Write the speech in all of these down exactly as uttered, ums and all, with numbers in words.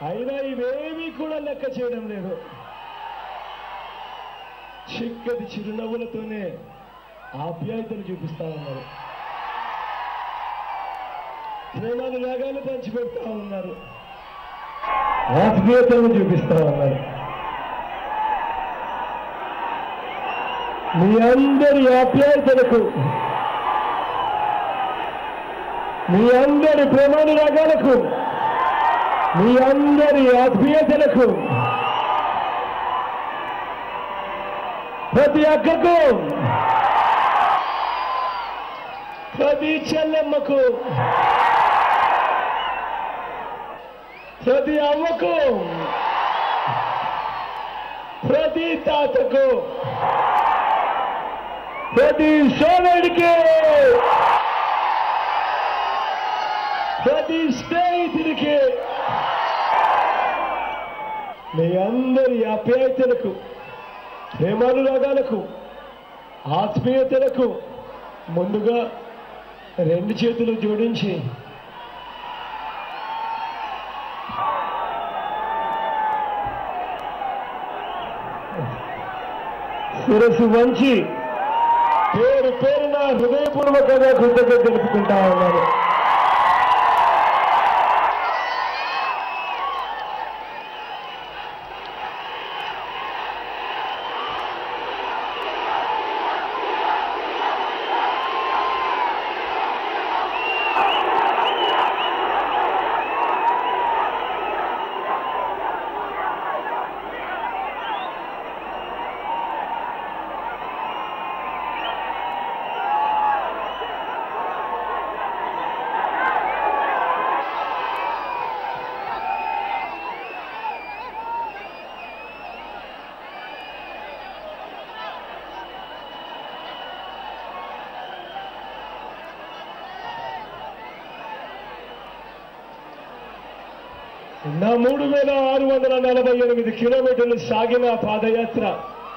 అయినా ఇవేమీ కూడా లెక్క చేయడం లేదు. చిక్కటి చిరునవ్వులతోనే ఆప్యాయతను చూపిస్తా ఉన్నారు, ప్రేమానురాగాలు పంచిపెడతా ఉన్నారు, ఆత్మీయతను చూపిస్తా ఉన్నారు. మీ అందరి ఆప్యాయతలకు, మీ అందరి ప్రేమానురాగాలకు, మీ అందరి ఆత్మీయతలకు, ప్రతి అక్కకు, ప్రతి చెల్లెమ్మకు, ప్రతి అవ్వకు, ప్రతి తాతకు, ప్రతి సోదరుడికి, ప్రతి స్నేహితుడికి, మీ అందరి ఆప్యాయతలకు, ప్రేమానురాగాలకు, ఆత్మీయతలకు ముందుగా రెండు చేతులు జోడించి శిరస్సు వంచి పేరు పేరున హృదయపూర్వకంగా కృతజ్ఞత తెలుపుకుంటా ఉన్నారు. నా మూడు వేల ఆరు వందల నలభై ఎనిమిది కిలోమీటర్లు సాగిన పాదయాత్ర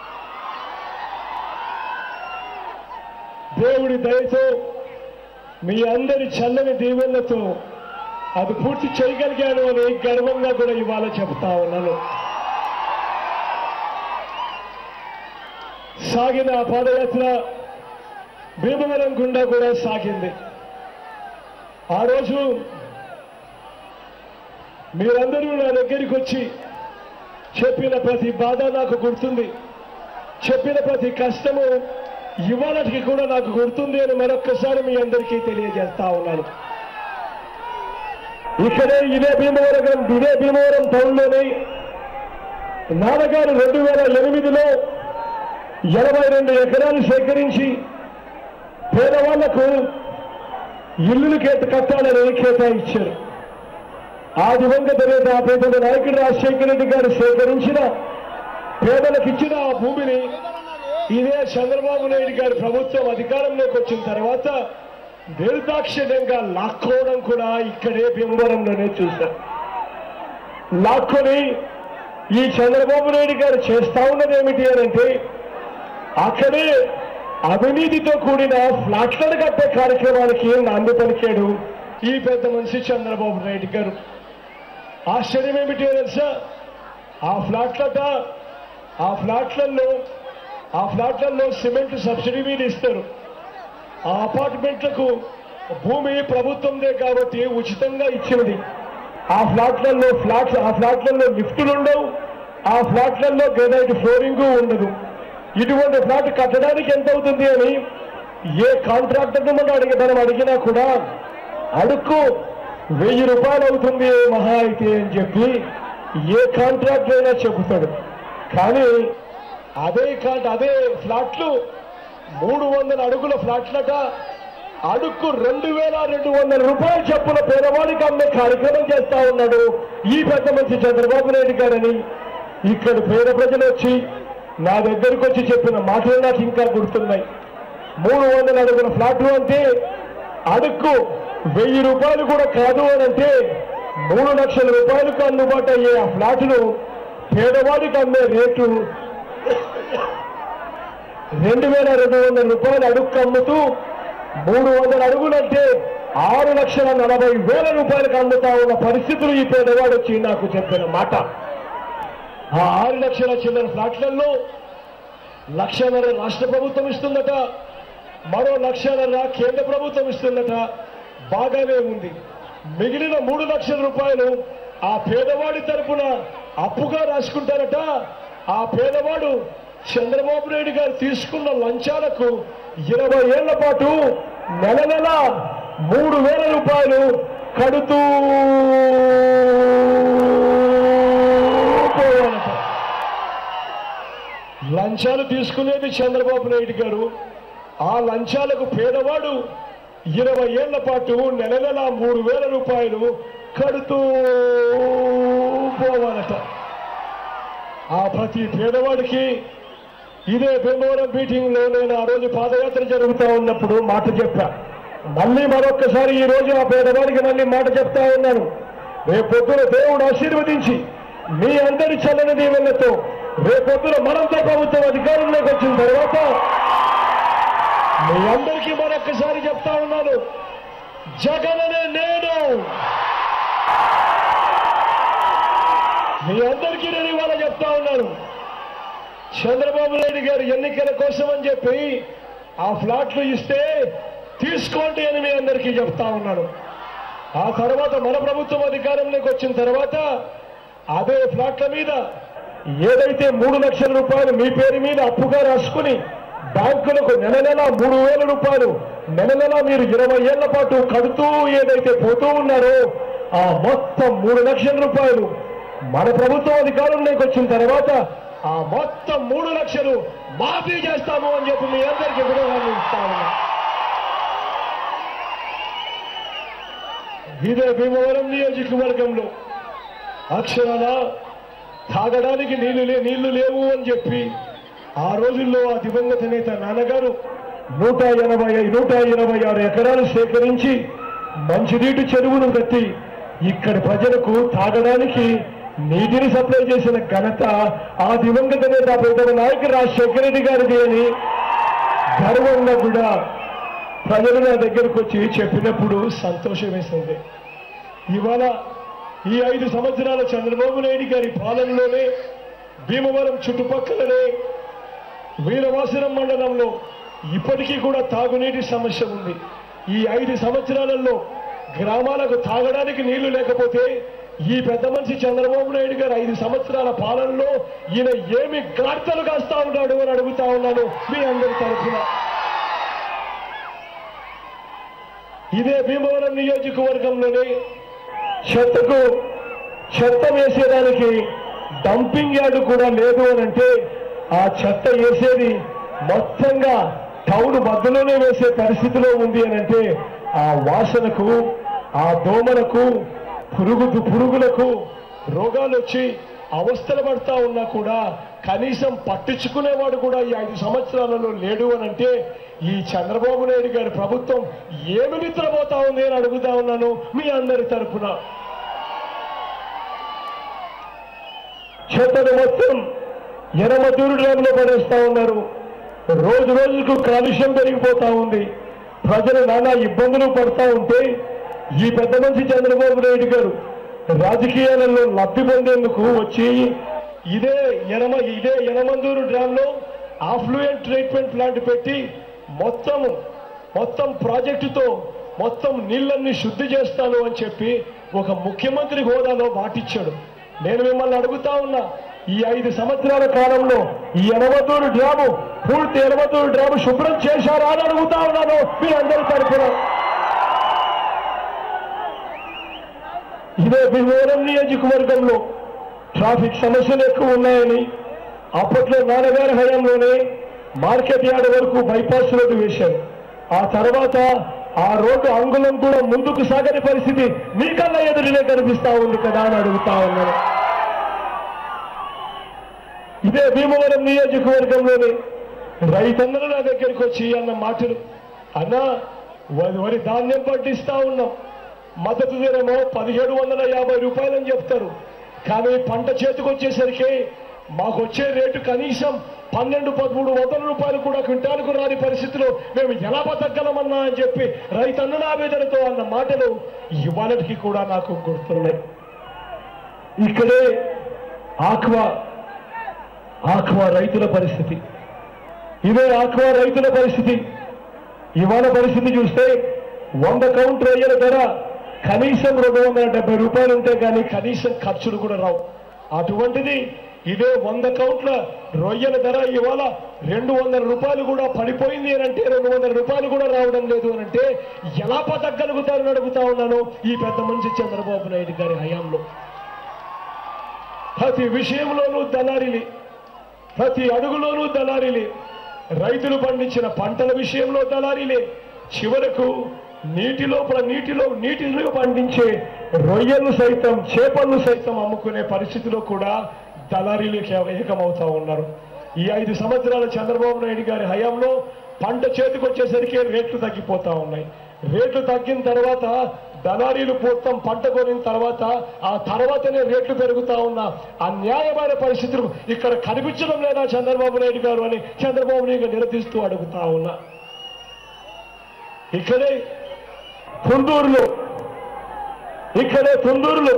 దేవుడి దయతో, మీ అందరి చల్లని దీవెనలతో అది పూర్తి చేయగలిగాను అని గర్వంగా కూడా ఇవాళ చెప్తా ఉన్నాను. సాగిన పాదయాత్ర భీమవరం గుండా కూడా సాగింది. ఆ రోజు మీరందరూ నా దగ్గరికి వచ్చి చెప్పిన ప్రతి బాధ నాకు గుర్తుంది, చెప్పిన ప్రతి కష్టము ఇవాళకి కూడా నాకు గుర్తుంది అని మరొక్కసారి మీ అందరికీ తెలియజేస్తా ఉన్నాను. ఇక్కడే ఇదే భీమవరం ఇదే భీమవరం టౌన్లోని నాన్నగారు రెండు వేల ఎనిమిదిలో ఎనభై రెండు ఎకరాలు సేకరించి పేదవాళ్లకు ఇల్లులు కేట కట్టాలని కేటాయించారు. ఆ దివంగత నేత పేద నాయకుడు రాజశేఖర రెడ్డి గారు సేకరించిన పేదలకు ఇచ్చిన ఆ భూమిని ఇదే చంద్రబాబు నాయుడు గారి ప్రభుత్వం అధికారంలోకి వచ్చిన తర్వాత నిర్దాక్షిణ్యంగా లాక్కోవడం కూడా ఇక్కడే భీమవరంలోనే చూశాం. లాక్కొని ఈ చంద్రబాబు నాయుడు గారు చేస్తా ఉన్నది ఏమిటి అనంటే అక్కడే అవినీతితో కూడిన ఫ్లాట్లను కట్టే కార్యక్రమానికి నాంది పలికాడు ఈ పెద్ద మనిషి చంద్రబాబు నాయుడు గారు. ఆశ్చర్యం ఏమిటి తెలుసా, ఆ ఫ్లాట్లట ఆ ఫ్లాట్లలో ఆ ఫ్లాట్లలో సిమెంట్ సబ్సిడీ మీద ఇస్తారు. ఆ అపార్ట్మెంట్లకు భూమి ప్రభుత్వందే కాబట్టి ఉచితంగా ఇచ్చినది. ఆ ఫ్లాట్లలో ఫ్లాట్ ఆ ఫ్లాట్లలో లిఫ్టులు ఉండవు, ఆ ఫ్లాట్లలో గ్రానైట్ ఫ్లోరింగ్ ఉండదు. ఇటువంటి ఫ్లాట్ కట్టడానికి ఎంత అవుతుంది అని ఏ కాంట్రాక్టర్ మనం అడిగి మనం అడిగినా కూడా అడుక్కు వెయ్యి రూపాయలు అవుతుంది మహా అయితే అని చెప్పి ఏ కాంట్రాక్టర్ అయినా చెబుతాడు. కానీ అదే కాంట్ అదే ఫ్లాట్లు మూడు వందల అడుగుల ఫ్లాట్లట అడుక్కు రెండు వేల రెండు వందల రూపాయలు చెప్పుల పేదవాడికి అమ్మే కార్యక్రమం చేస్తా ఉన్నాడు ఈ పెద్ద మనిషి చంద్రబాబు నాయుడు గారని ఇక్కడ పేద ప్రజలు వచ్చి నా దగ్గరకు వచ్చి చెప్పిన మాటలు నాకు ఇంకా గుర్తున్నాయి. మూడు వందల అడుగుల ఫ్లాట్లు అంటే అడుక్కు వెయ్యి రూపాయలు కూడా కాదు అని అంటే మూడు లక్షల రూపాయలకు అందుబాటు అయ్యే ఆ ఫ్లాట్ను పేదవాడికి అమ్మే రేటు రెండు వేల రెండు వందల రూపాయలు అడుక్కు అమ్ముతూ మూడు వందల అడుగులంటే ఆరు లక్షల నలభై వేల రూపాయలకు అమ్ముతా ఉన్న పరిస్థితులు ఈ పేదవాడు వచ్చి నాకు చెప్పిన మాట. ఆ ఆరు లక్షల చిల్లర ఫ్లాట్లలో లక్షన్నర రాష్ట్ర ప్రభుత్వం ఇస్తుందట, మరో లక్షన్నర కేంద్ర ప్రభుత్వం ఇస్తుందట. బాగానే ఉంది. మిగిలిన మూడు లక్షల రూపాయలు ఆ పేదవాడి తరపున అప్పుగా రాసుకుంటారట. ఆ పేదవాడు చంద్రబాబు నాయుడు గారు తీసుకున్న లంచాలకు ఇరవై ఏళ్ల పాటు నెల నెల మూడు వేల రూపాయలు కడుతూ పోవాలట. లంచాలు తీసుకునేది చంద్రబాబు నాయుడు గారు. ఆ లంచాలకు పేదవాడు ఇరవై ఏళ్ల పాటు నెల నెల మూడు వేల రూపాయలు కడుతూ పోవాలట. ఆ ప్రతి పేదవాడికి ఇదే భీమవరం మీటింగ్ లో నేను ఆ రోజు పాదయాత్ర జరుగుతూ ఉన్నప్పుడు మాట చెప్పా. మళ్ళీ మరొక్కసారి ఈ రోజు ఆ పేదవాడికి మళ్ళీ మాట చెప్తా ఉన్నాను. రేపొద్దున దేవుడు ఆశీర్వదించి మీ అందరి చల్లని దీవెనలతో రేపొద్దున మనంతో ప్రభుత్వం అధికారంలోకి వచ్చిన తర్వాత మీ అందరికీ మరొక్కసారి చెప్తా ఉన్నాను, జగన్ అనే నేను మీ అందరికీ నేను ఇవాళ చెప్తా ఉన్నాను. చంద్రబాబు నాయుడు గారు ఎన్నికల కోసం అని చెప్పి ఆ ఫ్లాట్లు ఇస్తే తీసుకోండి అని మీ అందరికీ చెప్తా ఉన్నాను. ఆ తర్వాత మన ప్రభుత్వం అధికారంలోకి వచ్చిన తర్వాత అదే ఫ్లాట్ల మీద ఏదైతే మూడు లక్షల రూపాయలు మీ పేరు మీద అప్పుగా రాసుకుని బ్యాంకులకు నెల నెల మూడు వేల రూపాయలు నెల నెల మీరు ఇరవై ఏళ్ల పాటు కడుతూ ఏదైతే పోతూ ఉన్నారో ఆ మొత్తం మూడు లక్షల రూపాయలు మన ప్రభుత్వం అధికారంలోకి వచ్చిన తర్వాత ఆ మొత్తం మూడు లక్షలు మాఫీ చేస్తాము అని చెప్పి మీ అందరికీ వివరాలు ఇస్తా ఉన్నా. ఇదే భీమవరం నియోజకవర్గంలో అక్షరాల తాగడానికి నీళ్లు లే నీళ్లు లేవు అని చెప్పి ఆ రోజుల్లో ఆ దివంగత నేత నాన్నగారు నూట ఎనభై నూట ఇరవై ఆరు ఎకరాలు సేకరించి మంచినీటి చెరువును కట్టి ఇక్కడి ప్రజలకు తాగడానికి నీటిని సప్లై చేసిన ఘనత ఆ దివంగత నేత పెద్ద నాయకుడు రాజశేఖర రెడ్డి గారిది అని గర్వంగా కూడా ప్రజలు నా దగ్గరకు వచ్చి చెప్పినప్పుడు సంతోషం వేసింది. ఇవాళ ఈ ఐదు సంవత్సరాల చంద్రబాబు నాయుడు గారి పాలనలోనే భీమవరం చుట్టుపక్కలనే వీరవాసనం మండలంలో ఇప్పటికీ కూడా తాగునీటి సమస్య ఉంది. ఈ ఐదు సంవత్సరాలలో గ్రామాలకు తాగడానికి నీళ్లు లేకపోతే ఈ పెద్ద మనిషి చంద్రబాబు నాయుడు గారు ఐదు సంవత్సరాల పాలనలో ఈయన ఏమి గార్తలు కాస్తా ఉన్నాడు అని అడుగుతా ఉన్నాను మీ అందరి తరఫున. ఇదే భీమవరం నియోజకవర్గంలోనే చెత్తకు చెత్త వేసేదానికి డంపింగ్ యార్డు కూడా లేదు అని అంటే ఆ చెత్త వేసేది మొత్తంగా టౌన్ మధ్యలోనే వేసే పరిస్థితిలో ఉంది అని అంటే ఆ వాసనకు ఆ దోమలకు పురుగు పురుగులకు రోగాలు వచ్చి అవస్థలు పడతా ఉన్నా కూడా కనీసం పట్టించుకునేవాడు కూడా ఈ ఐదు సంవత్సరాలలో లేడు అని అంటే ఈ చంద్రబాబు నాయుడు గారి ప్రభుత్వం ఏమి నిద్రపోతా ఉంది అని అడుగుతా ఉన్నాను మీ అందరి తరఫున. చెత్తను మొత్తం ఎనమదూరు డ్యామ్లో పడేస్తా ఉన్నారు. రోజు రోజుకు కాలుష్యం పెరిగిపోతా ఉంది. ప్రజలు నానా ఇబ్బందులు పడతా ఉంటే ఈ పెద్ద మనిషి చంద్రబాబు నాయుడు గారు రాజకీయాలలో లబ్ధి పొందేందుకు వచ్చి ఇదే ఎనమ ఇదే యనమందూరు డ్యామ్ లో ఆఫ్లూయెంట్ ట్రీట్మెంట్ ప్లాంట్ పెట్టి మొత్తం మొత్తం ప్రాజెక్టుతో మొత్తం నీళ్లన్నీ శుద్ధి చేస్తాను అని చెప్పి ఒక ముఖ్యమంత్రి హోదాలో మాటిచ్చాడు. నేను మిమ్మల్ని అడుగుతా ఉన్నా, ఈ ఐదు సంవత్సరాల కాలంలో ఈ యనమదూరు డ్యాము పూర్తి యనమదూరు డ్యాము శుభ్రం చేశారా అని అడుగుతా ఉన్నాను మీ అందరి తరఫున. ఇదే భీమవరం నియోజకవర్గంలో ట్రాఫిక్ సమస్యలు ఎక్కువ ఉన్నాయని అప్పట్లో నాన్నగారి హయాంలోనే మార్కెట్ యార్డ్ వరకు బైపాస్ రోడ్డు వేశారు. ఆ తర్వాత ఆ రోడ్డు అంగుళం కూడా ముందుకు సాగని పరిస్థితి మీకన్నా ఎదురునే కనిపిస్తా ఉంది కదా అని అడుగుతా ఉన్నాను. ఇదే భీమవరం నియోజకవర్గంలోనే రైతన్నలు నా దగ్గరికి వచ్చి అన్న మాటలు, అన్నా వరి ధాన్యం పండిస్తా ఉన్నాం, మద్దతు ధరేమో పదిహేడు వందల యాభై రూపాయలని చెప్తారు, కానీ పంట చేతికి వచ్చేసరికి మాకు వచ్చే రేటు కనీసం పన్నెండు పదమూడు వందల రూపాయలు కూడా క్వింటాలకు రాని పరిస్థితిలో మేము ఎలా బతకగలమన్నా అని చెప్పి రైతన్నల ఆవేదనతో అన్న మాటలు ఇవాళకి కూడా నాకు గుర్తున్నాయి. ఇక్కడే ఆక్వా ఆక్వా రైతుల పరిస్థితి, ఇదే ఆక్వా రైతుల పరిస్థితి. ఇవాళ పరిస్థితి చూస్తే వంద కౌంట్ రొయ్యల ధర కనీసం రెండు వందల డెబ్బై రూపాయలు ఉంటే కానీ కనీసం ఖర్చులు కూడా రావు. అటువంటిది ఇదే వంద కౌంట్ల రొయ్యల ధర ఇవాళ రెండు వందల రూపాయలు కూడా పడిపోయింది అని అంటే, రెండు వందల రూపాయలు కూడా రావడం లేదు అని అంటే ఎలా బతకగలుగుతారని అడుగుతా ఉన్నాను ఈ పెద్ద మనిషి చంద్రబాబు నాయుడు గారి హయాంలో. ప్రతి విషయంలోనూ దళారీలే, ప్రతి అడుగులోనూ దళారీలే, రైతులు పండించిన పంటల విషయంలో దళారీలే, చివరకు నీటి లోపల నీటిలో నీటిలో పండించే రొయ్యలు సైతం చేపలను సైతం అమ్ముకునే పరిస్థితిలో కూడా దళారీలు ఏకమవుతా ఉన్నారు. ఈ ఐదు సంవత్సరాల చంద్రబాబు నాయుడు గారి హయాంలో పంట చేతికి వచ్చేసరికి రేట్లు తగ్గిపోతా ఉన్నాయి. రేట్లు తగ్గిన తర్వాత దళారీలు మొత్తం పంట కొనిన తర్వాత ఆ తర్వాతనే రేట్లు పెరుగుతా ఉన్న అన్యాయమైన పరిస్థితులు ఇక్కడ కనిపించడం లేదా చంద్రబాబు నాయుడు గారు అని చంద్రబాబు నాయుడు నిలదీస్తూ అడుగుతా ఉన్నా. ఇక్కడే తుందూరులో ఇక్కడే తుందూరులో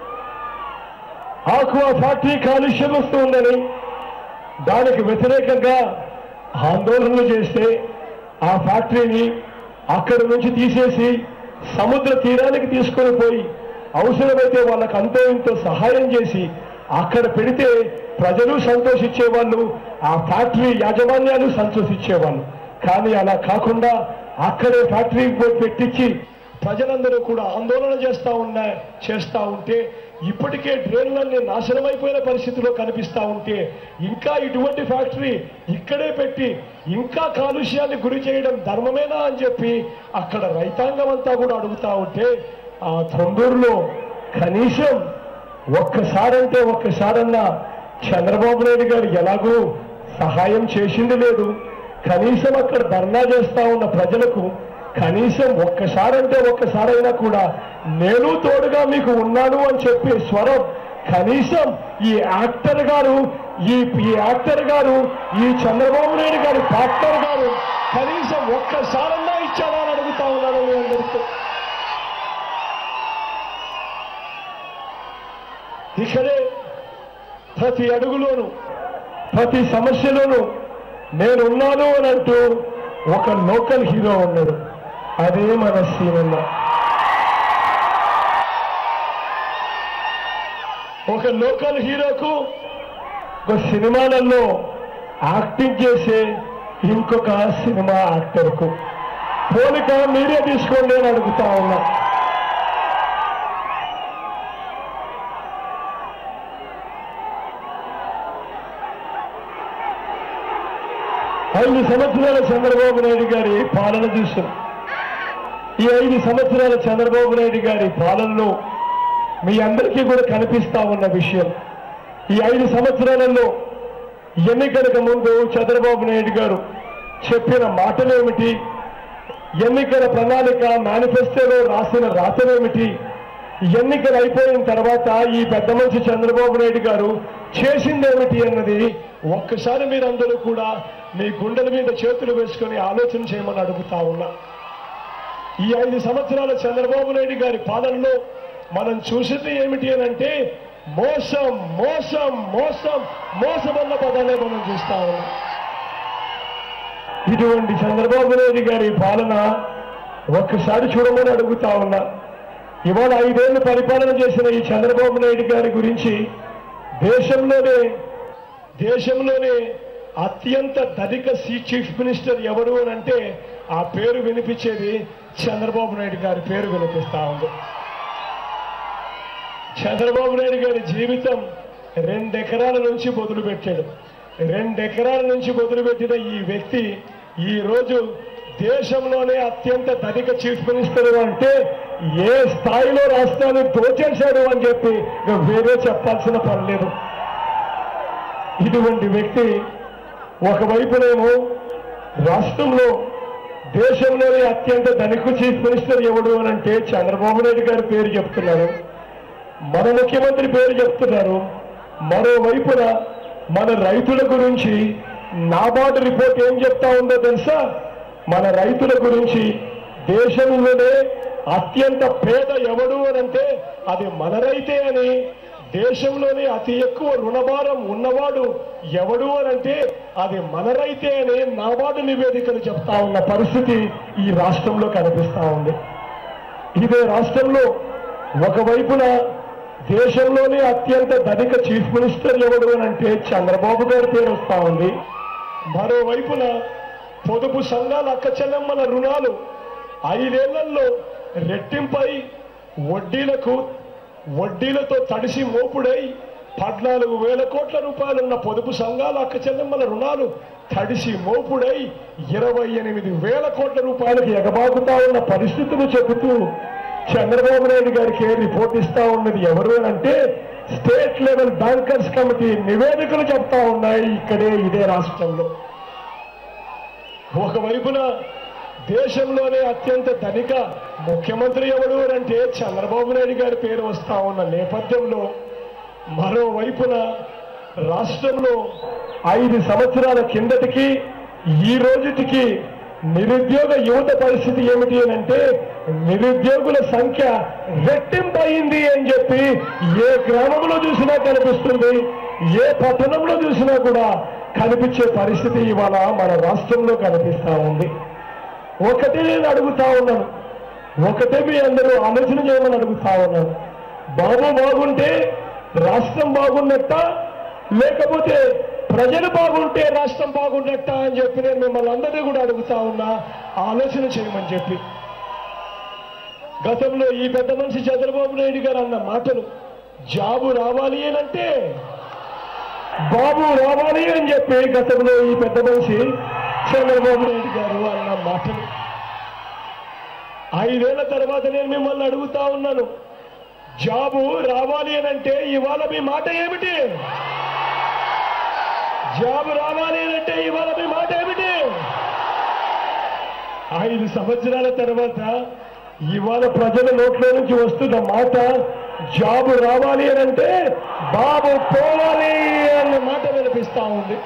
ఆక్వా ఫ్యాక్టరీ కాలుష్యం వస్తూ ఉందని దానికి వ్యతిరేకంగా ఆందోళనలు చేస్తే ఆ ఫ్యాక్టరీని అక్కడి నుంచి తీసేసి సముద్ర తీరానికి తీసుకొని పోయి అవసరమైతే వాళ్ళకు అంతో ఇంతో సహాయం చేసి అక్కడ పెడితే ప్రజలు సంతోషించేవాళ్ళు, ఆ ఫ్యాక్టరీ యాజమాన్యాలు సంతోషించేవాళ్ళు. కానీ అలా కాకుండా అక్కడే ఫ్యాక్టరీ పెట్టించి ప్రజలందరూ కూడా ఆందోళన చేస్తా ఉన్నా చేస్తా ఉంటే ఇప్పటికే డ్రైన్లన్నీ నాశనమైపోయిన పరిస్థితిలో కనిపిస్తా ఉంటే ఇంకా ఇటువంటి ఫ్యాక్టరీ ఇక్కడే పెట్టి ఇంకా కాలుష్యాన్ని గురి చేయడం ధర్మమేనా అని చెప్పి అక్కడ రైతాంగం అంతా కూడా అడుగుతా ఉంటే ఆ తొందూరులో కనీసం ఒక్కసారంటే ఒక్కసారన్నా చంద్రబాబు నాయుడు గారు ఎలాగూ సహాయం చేసింది లేదు. కనీసం అక్కడ ధర్నా చేస్తా ఉన్న ప్రజలకు కనీసం ఒక్కసారంటే ఒక్కసారైనా కూడా నేను తోడుగా మీకు ఉన్నాను అని చెప్పే స్వరం కనీసం ఈ యాక్టర్ గారు ఈ ఈ యాక్టర్ గారు ఈ చంద్రబాబు నాయుడు గారి పార్ట్నర్ గారు కనీసం ఒక్కసారన్నా ఇచ్చాడా అని అడుగుతా ఉన్నాను మీ అందరితో. ఇక్కడే ప్రతి అడుగులోనూ ప్రతి సమస్యలోనూ నేనున్నాను అని అంటూ ఒక లోకల్ హీరో ఉన్నాడు, అదే మన సీనన్న. ఒక లోకల్ హీరోకు ఒక సినిమాలలో యాక్టింగ్ చేసే ఇంకొక సినిమా యాక్టర్కు పోలిక మీరే తీసుకోండి అని అడుగుతా ఉన్నా. ఐదు సంవత్సరాల చంద్రబాబు నాయుడు గారి పాలన చూసాం. ఈ ఐదు సంవత్సరాల చంద్రబాబు నాయుడు గారి పాలనలో మీ అందరికీ కూడా కనిపిస్తా ఉన్న విషయం, ఈ ఐదు సంవత్సరాలలో ఎన్నికలకు ముందు చంద్రబాబు నాయుడు గారు చెప్పిన మాటలేమిటి, ఎన్నికల ప్రణాళిక మేనిఫెస్టోలో రాసిన రాతలేమిటి, ఎన్నికలు అయిపోయిన తర్వాత ఈ పెద్ద మనిషి చంద్రబాబు నాయుడు గారు చేసిందేమిటి అన్నది ఒక్కసారి మీరందరూ కూడా మీ గుండెల మీద చేతులు వేసుకొని ఆలోచన చేయమని అడుగుతా ఉన్నా. ఈ ఐదు సంవత్సరాల చంద్రబాబు నాయుడు గారి పాలనలో మనం చూసింది ఏమిటి అని అంటే మోసం మోసం మోసం మోసమన్న పదాలే మనం చూస్తా ఉన్నాం. ఇటువంటి చంద్రబాబు నాయుడు గారి పాలన ఒక్కసారి చూడమని అడుగుతా ఉన్నా. ఇవాళ ఐదేళ్లు పరిపాలన చేసిన ఈ చంద్రబాబు నాయుడు గారి గురించి దేశంలోనే దేశంలోనే అత్యంత ధనిక చీఫ్ మినిస్టర్ ఎవరు అని అంటే ఆ పేరు వినిపించేది చంద్రబాబు నాయుడు గారి పేరు వినిపిస్తా ఉంది. చంద్రబాబు నాయుడు గారి జీవితం రెండెకరాల నుంచి మొదలుపెట్టాడు. రెండెకరాల నుంచి మొదలుపెట్టిన ఈ వ్యక్తి ఈ రోజు దేశంలోనే అత్యంత ధనిక చీఫ్ మినిస్టర్ అంటే ఏ స్థాయిలో రాష్ట్రాన్ని దోచేశాడు అని చెప్పి వేరే చెప్పాల్సిన పని లేదు. ఇటువంటి వ్యక్తి ఒకవైపునేమో రాష్ట్రంలో దేశంలోనే అత్యంత ధనిక చీఫ్ మినిస్టర్ ఎవడు అని అంటే చంద్రబాబు నాయుడు గారి పేరు చెప్తున్నారు, మన ముఖ్యమంత్రి పేరు చెప్తున్నారు. మరోవైపున మన రైతుల గురించి నాబార్డు రిపోర్ట్ ఏం చెప్తా ఉందో తెలుసా? మన రైతుల గురించి దేశంలోనే అత్యంత పేద ఎవడు అని అంటే అది మన రైతే అని, దేశంలోనే అతి ఎక్కువ రుణభారం ఉన్నవాడు ఎవడు అని అంటే అది మన రైతే అని నాబార్డు నివేదికలు చెప్తా ఉన్న పరిస్థితి ఈ రాష్ట్రంలో కనిపిస్తా ఉంది. ఇదే రాష్ట్రంలో ఒకవైపున దేశంలోనే అత్యంత ధనిక చీఫ్ మినిస్టర్ ఎవడు అని అంటే చంద్రబాబు గారి పేరు వస్తా ఉంది. మరోవైపున పొదుపు సంఘాల అక్క చెల్లెమ్మల రుణాలు ఐదేళ్లలో రెట్టింపై వడ్డీలకు వడ్డీలతో తడిసి మోపుడై పద్నాలుగు వేల కోట్ల రూపాయలున్న పొదుపు సంఘాల అక్క చెల్లెమ్మల రుణాలు తడిసి మోపుడై ఇరవై ఎనిమిది వేల కోట్ల రూపాయలకు ఎగబాగుతా ఉన్న పరిస్థితులు చెబుతూ చంద్రబాబు నాయుడు గారికి రిపోర్ట్ ఇస్తా ఉన్నది ఎవరు అంటే స్టేట్ లెవెల్ బ్యాంకర్స్ కమిటీ నివేదికలు చెప్తా ఉన్నాయి ఇక్కడే ఇదే రాష్ట్రంలో. ఒకవైపున దేశంలోనే అత్యంత ధనిక ముఖ్యమంత్రి ఎవడు అంటే చంద్రబాబు నాయుడు గారి పేరు వస్తా ఉన్న నేపథ్యంలో మరోవైపున రాష్ట్రంలో ఐదు సంవత్సరాల కిందటికి ఈ రోజుటికి నిరుద్యోగ యువత పరిస్థితి ఏమిటి అని అంటే నిరుద్యోగుల సంఖ్య రెట్టింపయింది అని చెప్పి ఏ గ్రామంలో చూసినా కనిపిస్తుంది, ఏ పట్టణంలో చూసినా కూడా కనిపించే పరిస్థితి ఇవాళ మన రాష్ట్రంలో కనిపిస్తా ఉంది. ఒకటే నేను అడుగుతా ఉన్నాను, ఒకటే మీ అందరూ ఆలోచన చేయమని అడుగుతా ఉన్నాను. బాబు బాగుంటే రాష్ట్రం బాగున్నట్ట, లేకపోతే ప్రజలు బాగుంటే రాష్ట్రం బాగున్నట్ట అని చెప్పి నేను మిమ్మల్ని అందరినీ కూడా అడుగుతా ఉన్నా ఆలోచన చేయమని చెప్పి. గతంలో ఈ పెద్ద మనిషి చంద్రబాబు నాయుడు గారు అన్న మాటలు జాబు రావాలి అనంటే బాబు రావాలి అని చెప్పి గతంలో ఈ పెద్ద మనిషి చంద్రబాబు నాయుడు గారు అన్న మాటలు ఐదేళ్ల తర్వాత నేను మిమ్మల్ని అడుగుతా ఉన్నాను, జాబు రావాలి అనంటే ఇవాళ మీ మాట ఏమిటి? జాబు రావాలి అంటే ఇవాళ మీ మాట ఏమిటి? ఐదు సంవత్సరాల తర్వాత ఇవాళ ప్రజల నోట్లో నుంచి వస్తున్న మాట జాబు రావాలి అనంటే బాబు పోవాలి అన్న మాట వినిపిస్తా ఉంది.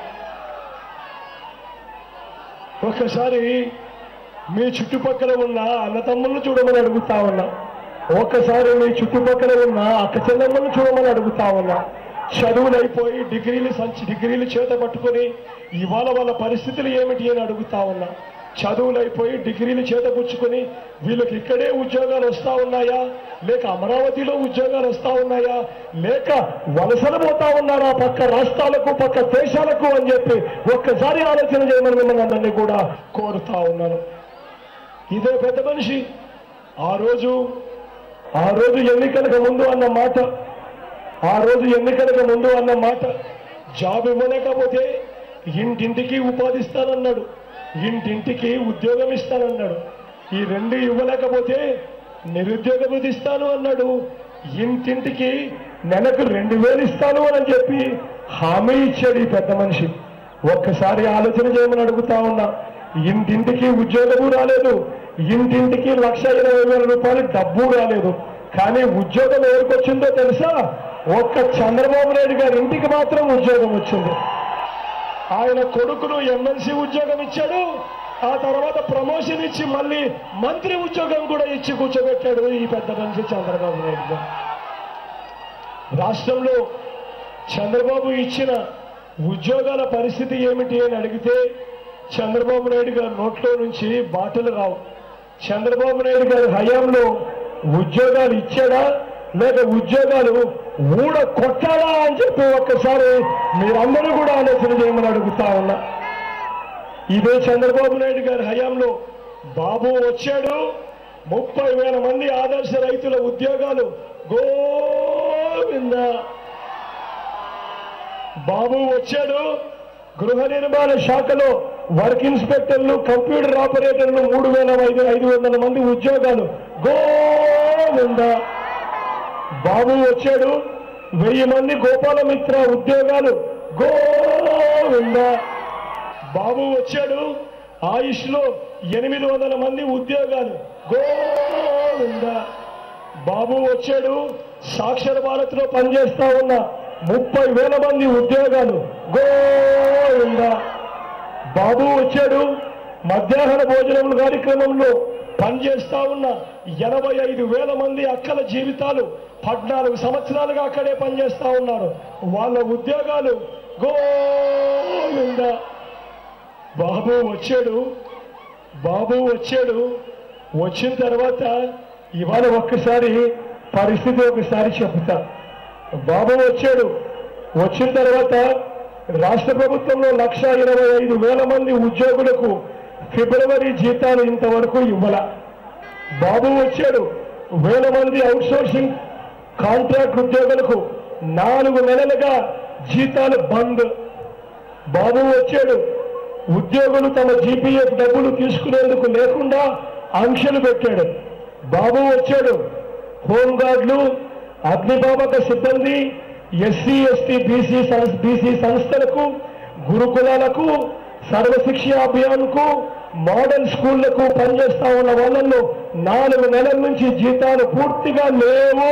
ఒక్కసారి మీ చుట్టుపక్కల ఉన్న అన్నతమ్ములను చూడమని అడుగుతా ఉన్నా, ఒక్కసారి మీ చుట్టుపక్కల ఉన్న అక్క చెల్లెమ్మలను చూడమని అడుగుతా ఉన్నా. చదువులు అయిపోయి డిగ్రీలు సంచి డిగ్రీలు చేత పట్టుకొని ఇవాళ వాళ్ళ పరిస్థితులు ఏమిటి అని అడుగుతా ఉన్నా. చదువులు అయిపోయి డిగ్రీలు చేత పుచ్చుకొని వీళ్ళకి ఇక్కడే ఉద్యోగాలు వస్తా ఉన్నాయా, లేక అమరావతిలో ఉద్యోగాలు వస్తా ఉన్నాయా, లేక వలసలు పోతా ఉన్నారా పక్క రాష్ట్రాలకు పక్క దేశాలకు అని చెప్పి ఒక్కసారి ఆలోచన చేయమని మిమ్మల్ని అందరినీ కూడా కోరుతా ఉన్నాను. ఇదే పెద్ద మనిషి ఆ రోజు ఆ రోజు ఎన్నికలకు ముందు అన్న మాట ఆ రోజు ఎన్నికలకు ముందు అన్న మాట జాబ్ ఇవ్వలేకపోతే ఇంటింటికి ఉపాధి ఇస్తానన్నాడు, ఇంటింటికి ఉద్యోగం ఇస్తానన్నాడు. ఈ రెండు ఇవ్వలేకపోతే నిరుద్యోగ భృతి ఇస్తాను అన్నాడు, ఇంటింటికి నెలకు రెండు వేలు ఇస్తాను అని చెప్పి హామీ ఇచ్చాడు ఈ పెద్ద మనిషి. ఒక్కసారి ఆలోచన చేయమని అడుగుతా ఉన్నా. ఇంటింటికి ఉద్యోగము రాలేదు, ఇంటింటికి లక్ష ఇరవై వేల రూపాయలు డబ్బు రాలేదు. కానీ ఉద్యోగం ఎవరికి వచ్చిందో తెలుసా? ఒక్క చంద్రబాబు నాయుడు గారి ఇంటికి మాత్రం ఉద్యోగం వచ్చింది. ఆయన కొడుకును ఎమ్మెల్సీ ఉద్యోగం ఇచ్చాడు, ఆ తర్వాత ప్రమోషన్ ఇచ్చి మళ్ళీ మంత్రి ఉద్యోగం కూడా ఇచ్చి కూర్చోబెట్టాడు ఈ పెద్ద మనిషి చంద్రబాబు నాయుడు గారు. రాష్ట్రంలో చంద్రబాబు ఇచ్చిన ఉద్యోగాల పరిస్థితి ఏమిటి అని అడిగితే చంద్రబాబు నాయుడు గారి నోట్లో నుంచి బాటలు రావు. చంద్రబాబు నాయుడు గారి హయాంలో ఉద్యోగాలు ఇచ్చాడా లేక ఉద్యోగాలు ఊడ కొట్టాడా అని చెప్పి ఒక్కసారి మీరందరూ కూడా ఆలోచన చేయమని అడుగుతా ఉన్నా. ఇదే చంద్రబాబు నాయుడు గారి హయాంలో బాబు వచ్చాడు, ముప్పై వేల మంది ఆదర్శ రైతుల ఉద్యోగాలు గోవింద. బాబు వచ్చాడు, గృహ నిర్మాణ శాఖలో వర్క్ ఇన్స్పెక్టర్లు కంప్యూటర్ ఆపరేటర్లు మూడు వేల ఐదు ఐదు వందల మంది ఉద్యోగాలు గోవింద. బాబు వచ్చాడు, వెయ్యి మంది గోపాలమిత్ర ఉద్యోగాలు గోవింద. బాబు వచ్చాడు, ఆయుష్ లో ఎనిమిది వందల మంది ఉద్యోగాలు గోవింద. బాబు వచ్చాడు, సాక్షర భారత్ లో పనిచేస్తా ఉన్న ముప్పై వేల మంది ఉద్యోగాలు గోవిందా. బాబు వచ్చాడు. మధ్యాహ్న భోజనం కార్యక్రమంలో పనిచేస్తా ఉన్న ఎనభై ఐదు వేల మంది అక్కల జీవితాలు పద్నాలుగు సంవత్సరాలుగా అక్కడే పనిచేస్తా ఉన్నారు. వాళ్ళ ఉద్యోగాలు గోవిందా. బాబు వచ్చాడు. బాబు వచ్చాడు వచ్చిన తర్వాత ఇవాళ ఒక్కసారి పరిస్థితి ఒకసారి చెబుతా. బాబు వచ్చాడు. వచ్చిన తర్వాత రాష్ట్ర ప్రభుత్వంలో లక్ష ఇరవై ఐదు వేల మంది ఉద్యోగులకు ఫిబ్రవరి జీతాలు ఇంతవరకు ఇవ్వాల. బాబు వచ్చాడు. వేల మంది అవుట్ సోర్సింగ్ కాంట్రాక్ట్ ఉద్యోగులకు నాలుగు నెలలుగా జీతాలు బంద్. బాబు వచ్చాడు. ఉద్యోగులు తమ జీపీఎఫ్ డబ్బులు తీసుకునేందుకు లేకుండా ఆంక్షలు పెట్టాడు. బాబు వచ్చాడు. హోంగార్డులు, అగ్నిమాపక సిబ్బంది, ఎస్సీ ఎస్టీ బీసీ బీసీ సంస్థలకు, గురుకులాలకు, సర్వశిక్ష అభియాన్కు, మోడల్ స్కూళ్లకు పనిచేస్తా ఉన్న వాళ్ళను నాలుగు నెలల నుంచి జీతాలు పూర్తిగా లేవు.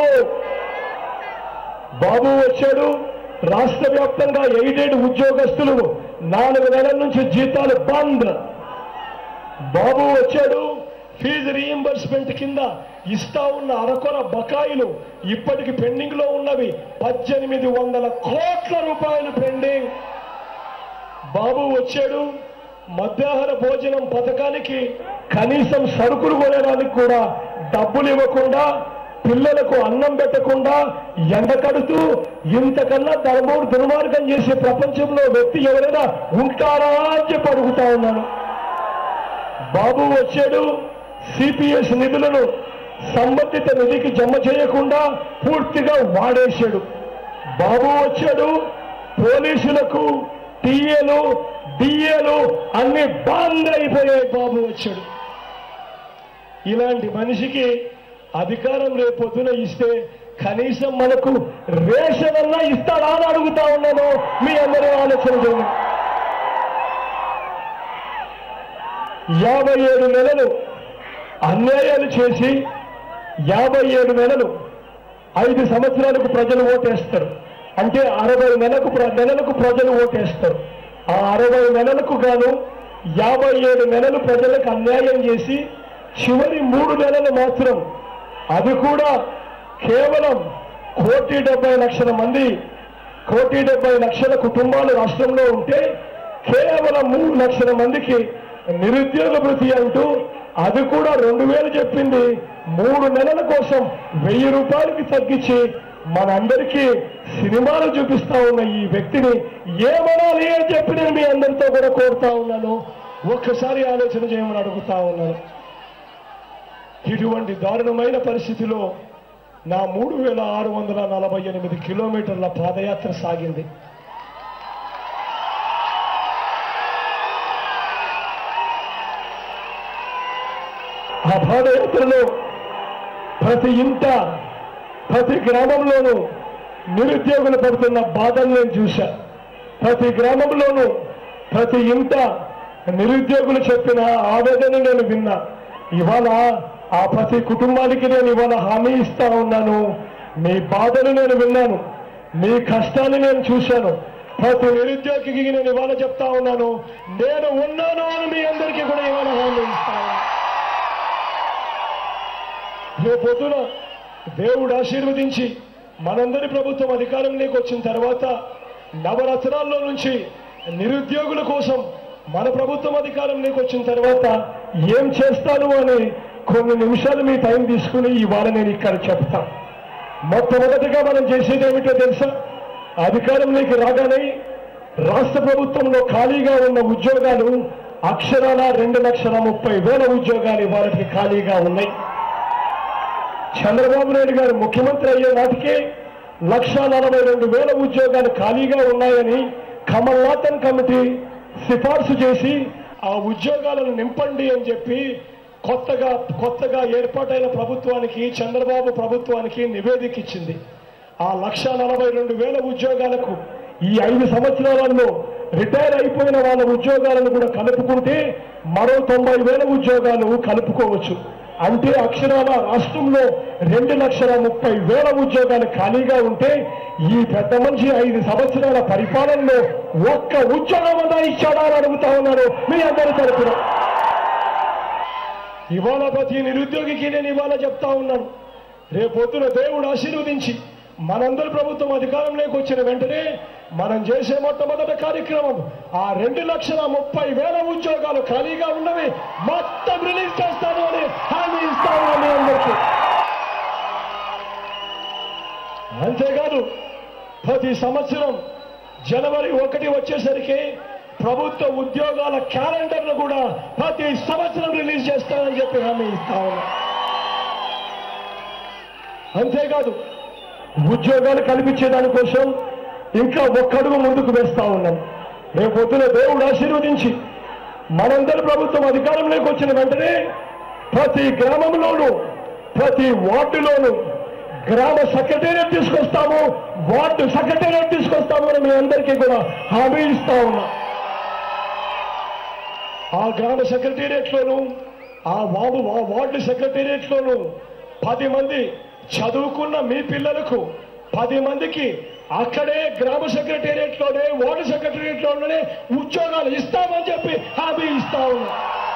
బాబు వచ్చాడు. రాష్ట్ర వ్యాప్తంగా ఎయిడెడ్ ఉద్యోగస్తులు నాలుగు నెలల నుంచి జీతాలు బంద్. బాబు వచ్చాడు. ఫీజు రీయింబర్స్మెంట్ కింద ఇస్తా ఉన్న అరకొర బకాయిలు ఇప్పటికి పెండింగ్ లో ఉన్నవి పద్దెనిమిది వందల కోట్ల రూపాయలు పెండింగ్. బాబు వచ్చాడు. మధ్యాహ్న భోజనం పథకానికి కనీసం సరుకులు కొనడానికి కూడా డబ్బులు ఇవ్వకుండా, పిల్లలకు అన్నం పెట్టకుండా ఎండకడుతూ ఇంతకన్నా ధర్మం దుర్మార్గం చేసే ప్రపంచంలో వ్యక్తి ఎవరైనా ఉంటారా అని చెప్పి అడుగుతా ఉన్నాను. బాబు వచ్చాడు. సిపిఎస్ నిధులను సంబంధిత నిధికి జమ చేయకుండా పూర్తిగా వాడేశాడు. బాబు వచ్చాడు. పోలీసులకు టీఏలు డిఏలు అన్ని బంద్ అయిపోయాయి. బాబు వచ్చాడు. ఇలాంటి మనిషికి అధికారం రేపొద్దున ఇస్తే కనీసం మనకు రేషన్ అన్నా ఇస్తాడా అని అడుగుతా ఉన్నాను. మీ అందరూ ఆలోచన చేయండి. యాభై ఏడు నెలలు అన్యాయాలు చేసి యాభై ఏడు నెలలు ఐదు సంవత్సరాలకు ప్రజలు ఓటేస్తారు. అంటే అరవై నెలకు నెలలకు ప్రజలు ఓటేస్తారు. ఆ అరవై నెలలకు గాను యాభై ఏడు నెలలు ప్రజలకు అన్యాయం చేసి చివరి మూడు నెలలు మాత్రం, అది కూడా కేవలం కోటి డెబ్బై లక్షల మంది కోటి డెబ్బై లక్షల కుటుంబాలు రాష్ట్రంలో ఉంటే కేవలం మూడు లక్షల మందికి నిరుద్యోగ భృతి అంటూ అది కూడా రెండు వేలు చెప్పింది మూడు నెలల కోసం వెయ్యి రూపాయలకి తగ్గించి మనందరికీ సినిమాలు చూపిస్తా ఉన్న ఈ వ్యక్తిని ఏమనాలి అని చెప్పి నేను మీ అందరితో కూడా కోరుతా ఉన్నాను. ఒక్కసారి ఆలోచన చేయమని అడుగుతా ఉన్నాను. ఇటువంటి దారుణమైన పరిస్థితిలో నా మూడు వేల ఆరు వందల నలభై ఎనిమిది కిలోమీటర్ల పాదయాత్ర సాగింది. ఆ పాదయాత్రలో ప్రతి ఇంట ప్రతి గ్రామంలోనూ నిరుద్యోగులు పడుతున్న బాధలు నేను చూశా. ప్రతి గ్రామంలోనూ ప్రతి ఇంట నిరుద్యోగులు చెప్పిన ఆవేదన నేను విన్నా. ఇవాళ ఆ ప్రతి కుటుంబానికి నేను ఇవాళ హామీ ఇస్తా ఉన్నాను. మీ బాధలు నేను విన్నాను, మీ కష్టాన్ని నేను చూశాను. ప్రతి నిరుద్యోగికి నేను ఇవాళ చెప్తా ఉన్నాను, నేను ఉన్నాను అని మీ అందరికీ కూడా ఇవాళ హామీ ఇస్తాను. రేపొద్దున దేవుడు ఆశీర్వదించి మనందరి ప్రభుత్వం అధికారంలోకి వచ్చిన తర్వాత నవరత్నాల్లో నుంచి నిరుద్యోగుల కోసం మన ప్రభుత్వం అధికారంలోకి వచ్చిన తర్వాత ఏం చేస్తాను అని కొన్ని నిమిషాలు మీ టైం తీసుకుని ఇవాళ నేను ఇక్కడ చెప్తా. మొట్టమొదటిగా మనం చేసేది ఏమిటో తెలుసా? అధికారంలోకి రాగానే రాష్ట్ర ప్రభుత్వంలో ఖాళీగా ఉన్న ఉద్యోగాలు అక్షరాల రెండు లక్షల ముప్పై వేల ఉద్యోగాలు ఇవాళకి ఖాళీగా ఉన్నాయి. చంద్రబాబు నాయుడు గారు ముఖ్యమంత్రి అయ్యే నాటికే లక్ష నలభై రెండు వేల ఉద్యోగాలు ఖాళీగా ఉన్నాయని కమల్నాథన్ కమిటీ సిఫార్సు చేసి ఆ ఉద్యోగాలను నింపండి అని చెప్పి కొత్తగా కొత్తగా ఏర్పాటైన ప్రభుత్వానికి, చంద్రబాబు ప్రభుత్వానికి నివేదిక ఇచ్చింది. ఆ లక్ష నలభై రెండు వేల ఉద్యోగాలకు ఈ ఐదు సంవత్సరాలలో రిటైర్ అయిపోయిన వాళ్ళ ఉద్యోగాలను కూడా కలుపుకుంటే మరో తొంభై వేల ఉద్యోగాలు కలుపుకోవచ్చు. అంటే అక్షరాల రాష్ట్రంలో రెండు లక్షల ముప్పై వేల ఉద్యోగాలు ఖాళీగా ఉంటే ఈ పెద్ద మనిషి ఐదు సంవత్సరాల పరిపాలనలో ఒక్క ఉద్యోగం అన్నా ఇచ్చాడా అని అడుగుతా ఉన్నాను మీ అందరి తరపున. ఇవాళ ప్రతి నిరుద్యోగికి నేను ఇవాళ చెప్తా ఉన్నాను, రేపొద్దున దేవుడు ఆశీర్వదించి మనందరి ప్రభుత్వం అధికారంలోకి వచ్చిన వెంటనే మనం చేసే మొట్టమొదటి కార్యక్రమం ఆ రెండు లక్షల ముప్పై వేల ఉద్యోగాలు ఖాళీగా ఉన్నవి మొత్తం రిలీజ్ చేస్తాను అని హామీ ఇస్తా ఉన్నాను మీ అందరికీ. అంతేకాదు ప్రతి సంవత్సరం జనవరి ఒకటి వచ్చేసరికి ప్రభుత్వ ఉద్యోగాల క్యాలెండర్ను కూడా ప్రతి సంవత్సరం రిలీజ్ చేస్తానని చెప్పి హామీ ఇస్తా ఉన్నా. అంతేకాదు ఉద్యోగాలు కల్పించే దానికోసం ఇంకా ఒక్కడుగు ముందుకు వేస్తా ఉన్నాం. రేపొద్దున దేవుడు ఆశీర్వదించి మనందరి ప్రభుత్వం అధికారంలోకి వచ్చిన వెంటనే ప్రతి గ్రామంలోనూ ప్రతి వార్డులోనూ గ్రామ సెక్రటేరియట్ తీసుకొస్తాము, వార్డు సెక్రటేరియట్ తీసుకొస్తాము అని మీ అందరికీ కూడా హామీ ఇస్తా ఉన్నా. ఆ గ్రామ సెక్రటేరియట్లోనూ ఆ వార్డు ఆ వార్డు సెక్రటేరియట్లోనూ పది మంది చదువుకున్న మీ పిల్లలకు పది మందికి అక్కడే గ్రామ సెక్రటేరియట్లోనే వార్డు సెక్రటేరియట్లోనే ఉద్యోగాలు ఇస్తామని చెప్పి హామీ ఇస్తా ఉన్నా.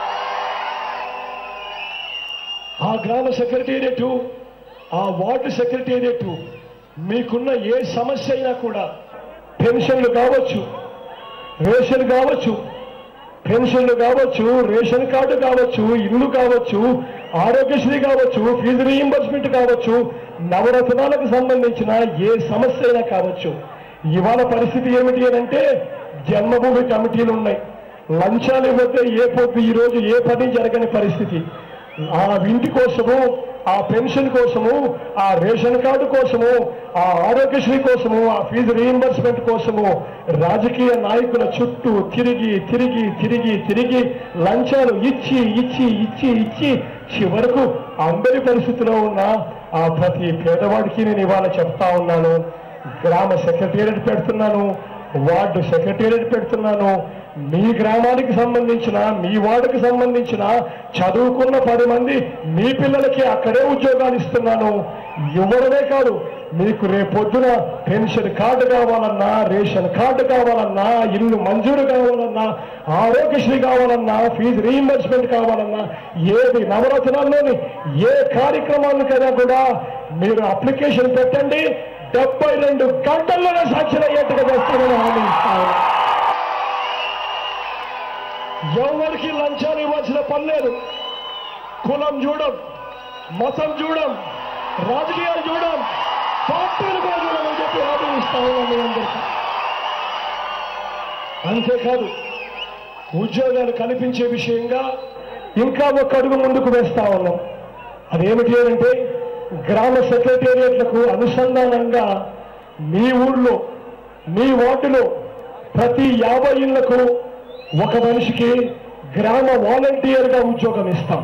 ఆ గ్రామ సెక్రటేరియట్ ఆ వార్డు సెక్రటేరియట్ మీకున్న ఏ సమస్య అయినా కూడా పెన్షన్లు కావచ్చు, రేషన్ కావచ్చు, పెన్షన్లు కావచ్చు, రేషన్ కార్డు కావచ్చు, ఇల్లు కావచ్చు, ఆరోగ్యశ్రీ కావచ్చు, ఫీజు రీయింబర్స్మెంట్ కావచ్చు, నవరత్నాలకు సంబంధించిన ఏ సమస్య అయినా కావచ్చు. ఇవాళ పరిస్థితి ఏమిటి అని అంటే జన్మభూమి కమిటీలు ఉన్నాయి. లంచాలు ఇవ్వతే ఏ పొద్దు ఈరోజు ఏ పని జరగని పరిస్థితి. ఆ ఇంటి కోసము, ఆ పెన్షన్ కోసము, ఆ రేషన్ కార్డు కోసము, ఆ ఆరోగ్యశ్రీ కోసము, ఆ ఫీజు రీయింబర్స్మెంట్ కోసము రాజకీయ నాయకుల చుట్టూ తిరిగి తిరిగి తిరిగి తిరిగి లంచాలు ఇచ్చి ఇచ్చి ఇచ్చి ఇచ్చి చివరకు అందరి పరిస్థితిలో ఉన్న ఆ ప్రతి పేదవాడికి నేను ఇవాళ చెప్తా ఉన్నాను, గ్రామ సెక్రటేరియట్ పెడుతున్నాను, వార్డు సెక్రటేరియట్ పెడుతున్నాను. మీ గ్రామానికి సంబంధించిన మీ వార్డుకి సంబంధించిన చదువుకున్న పది మంది మీ పిల్లలకి అక్కడే ఉద్యోగాలు ఇస్తున్నాను. ఇవ్వడమే కాదు, మీకు రేపొద్దున పెన్షన్ కార్డు కావాలన్నా, రేషన్ కార్డు కావాలన్నా, ఇల్లు మంజూరు కావాలన్నా, ఆరోగ్యశ్రీ కావాలన్నా, ఫీజు రీయింబర్స్మెంట్ కావాలన్నా, ఏది నవరత్నాల్లోని ఏ కార్యక్రమాలకైనా కూడా మీరు అప్లికేషన్ పెట్టండి, డెబ్బై రెండు గంటల్లోనే సాక్షి అయ్యేట్టుగా చేస్తానని హామీ ఇస్తాను. ఎవరికి లంచాలు ఇవ్వాల్సిన పని లేదు. కులం చూడం, మతం చూడం, రాజకీయాలు చూడం, పార్టీలు కూడా చూడమని చెప్పి హామీ ఇస్తా ఉన్నాం మీ అందరికీ. అంతేకాదు ఉద్యోగాలు కల్పించే విషయంగా ఇంకా ఒక అడుగు ముందుకు వేస్తా ఉన్నాం. అదేమిటి అంటే గ్రామ సెక్రటేరియట్లకు అనుసంధానంగా మీ ఊళ్ళో మీ వార్డులో ప్రతి యాభై ఇళ్లకు ఒక మనిషికి గ్రామ వాలంటీర్గా ఉద్యోగం ఇస్తాం.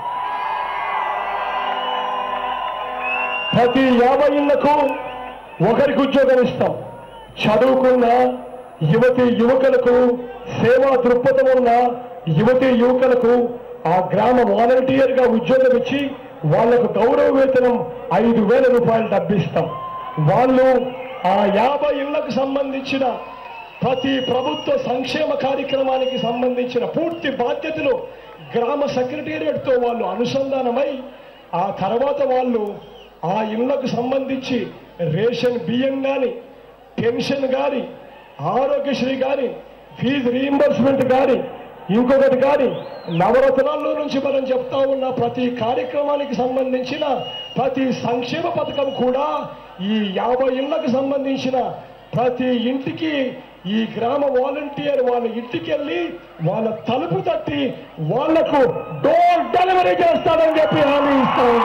ప్రతి యాభై ఇళ్లకు ఒకరికి ఉద్యోగం ఇస్తాం. చదువుకున్న యువతి యువకులకు, సేవా దృక్పథం ఉన్న యువతి యువకులకు ఆ గ్రామ వాలంటీర్గా ఉద్యోగం ఇచ్చి వాళ్లకు గౌరవ వేతనం ఐదు వేల రూపాయలు డబ్బిస్తాం. వాళ్ళు ఆ యాభై ఇళ్లకు సంబంధించిన ప్రతి ప్రభుత్వ సంక్షేమ కార్యక్రమానికి సంబంధించిన పూర్తి బాధ్యతలు గ్రామ సెక్రటేరియట్తో వాళ్ళు అనుసంధానమై ఆ తర్వాత వాళ్ళు ఆ ఇళ్లకు సంబంధించి రేషన్ బియ్యం కానీ, పెన్షన్ కానీ, ఆరోగ్యశ్రీ కానీ, ఫీజు రీయింబర్స్మెంట్ కానీ, ఇంకొకటి కానీ నవరత్నాల్లో నుంచి మనం చెప్తా ఉన్న ప్రతి కార్యక్రమానికి సంబంధించిన ప్రతి సంక్షేమ పథకం కూడా ఈ యాభై ఇళ్లకు సంబంధించిన ప్రతి ఇంటికి ఈ గ్రామ వాలంటీర్ వాళ్ళ ఇంటికి వెళ్ళి వాళ్ళ తలుపు తట్టి వాళ్లకు డోర్ డెలివరీ చేస్తానని చెప్పి హామీ ఇస్తాను.